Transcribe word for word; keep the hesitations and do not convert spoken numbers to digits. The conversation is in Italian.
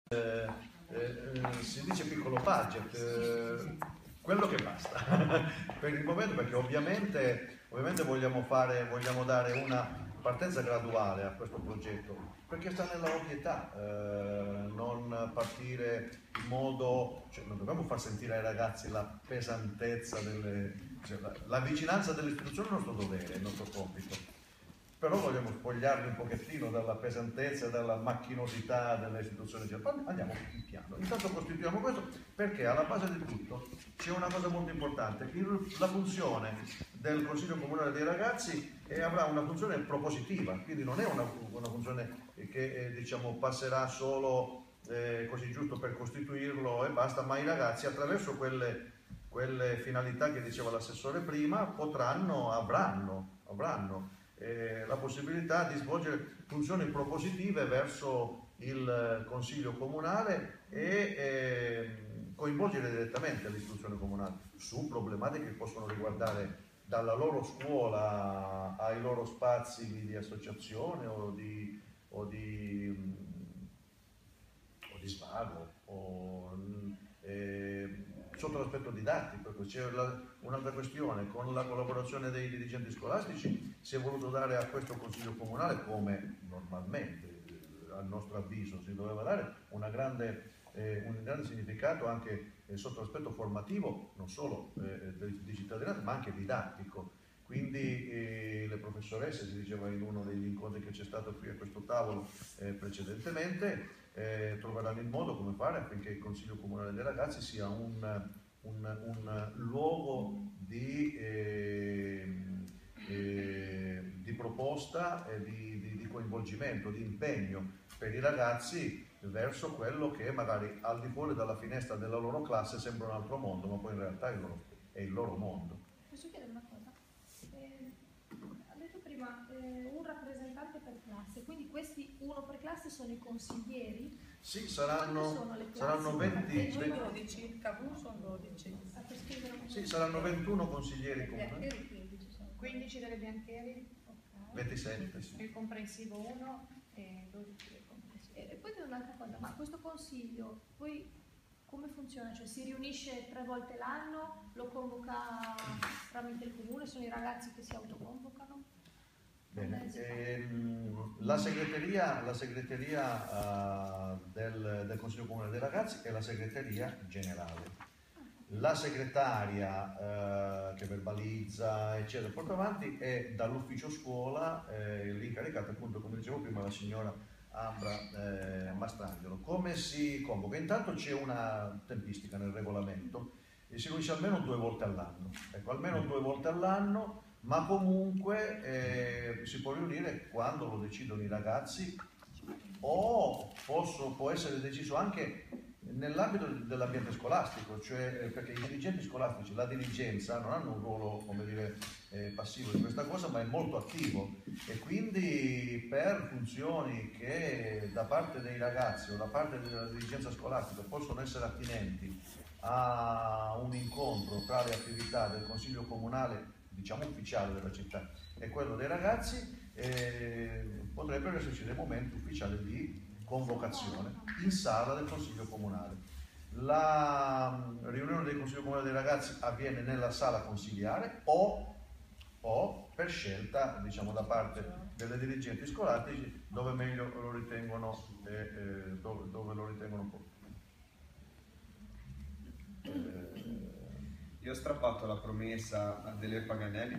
eh, eh, si dice piccolo budget, eh, quello che basta per il momento, perché ovviamente, ovviamente vogliamo, fare, vogliamo dare una partenza graduale a questo progetto, perché sta nella ovvietà, eh, non partire in modo, cioè non dobbiamo far sentire ai ragazzi la pesantezza delle, cioè la, la vicinanza dell'istituzione è il nostro dovere, è il nostro compito. Però vogliamo spogliarli un pochettino dalla pesantezza, dalla macchinosità delle istituzioni. Andiamo in piano. Intanto costituiamo questo perché alla base di tutto c'è una cosa molto importante. La funzione del Consiglio Comunale dei Ragazzi eh, avrà una funzione propositiva, quindi non è una, una funzione che eh, diciamo, passerà solo eh, così giusto per costituirlo e basta, ma i ragazzi attraverso quelle, quelle finalità che diceva l'assessore prima potranno, avranno, avranno Eh, la possibilità di svolgere funzioni propositive verso il Consiglio Comunale e eh, coinvolgere direttamente l'istituzione comunale su problematiche che possono riguardare dalla loro scuola ai loro spazi di associazione o di, o di, o di svago o, eh, sotto l'aspetto didattico. C'è un'altra questione: con la collaborazione dei dirigenti scolastici si è voluto dare a questo Consiglio Comunale, come normalmente al nostro avviso si doveva dare, una grande, eh, un grande significato anche eh, sotto l'aspetto formativo, non solo eh, di cittadinanza ma anche didattico. Quindi eh, le professoresse, si diceva in uno degli incontri che c'è stato qui a questo tavolo eh, precedentemente, eh, troveranno il modo come fare affinché il Consiglio Comunale dei Ragazzi sia un, un, un luogo di, eh, eh, di proposta, e di, di, di coinvolgimento, di impegno per i ragazzi verso quello che magari al di fuori dalla finestra della loro classe sembra un altro mondo, ma poi in realtà è il loro, è il loro mondo. Posso chiedere una cosa? Eh, ha detto prima eh, un rappresentante per classe, quindi questi uno per classe sono i consiglieri? Sì, saranno, saranno venti, sono dodici, il Cavù sono dodici. Sì, saranno ventuno consiglieri comunali. quindici delle biancheri, Okay. ventisette, sì. Il comprensivo uno e dodici del comprensivo. E poi un'altra cosa, ma questo consiglio poi come funziona? Cioè si riunisce tre volte l'anno, lo convoca tramite il comune, sono i ragazzi che si autoconvocano? Bene, ehm, la segreteria, la segreteria uh, del, del Consiglio Comunale dei Ragazzi è la segreteria generale. La segretaria uh, che verbalizza, eccetera, porta avanti è dall'ufficio scuola eh, l'incaricata, appunto, come dicevo prima, la signora Ambra eh, Mastrangelo. Come si convoca? Intanto c'è una tempistica nel regolamento e si riunisce almeno due volte all'anno. Ecco, almeno due volte all'anno, ma comunque eh, si può riunire quando lo decidono i ragazzi o posso, può essere deciso anche nell'ambito dell'ambiente scolastico, cioè perché i dirigenti scolastici, la dirigenza, non hanno un ruolo, come dire, eh, passivo di questa cosa, ma è molto attivo, e quindi per funzioni che da parte dei ragazzi o da parte della dirigenza scolastica possono essere attinenti a un incontro tra le attività del Consiglio Comunale, diciamo ufficiale della città, e quello dei ragazzi, eh, potrebbero esserci dei momenti ufficiali di convocazione in sala del Consiglio Comunale. La riunione del Consiglio Comunale dei Ragazzi avviene nella sala consiliare o, o per scelta, diciamo, da parte delle dirigenti scolastici, dove meglio lo ritengono, eh, eh, dove, dove lo ritengono Eh, io ho strappato la promessa a Delio Paganelli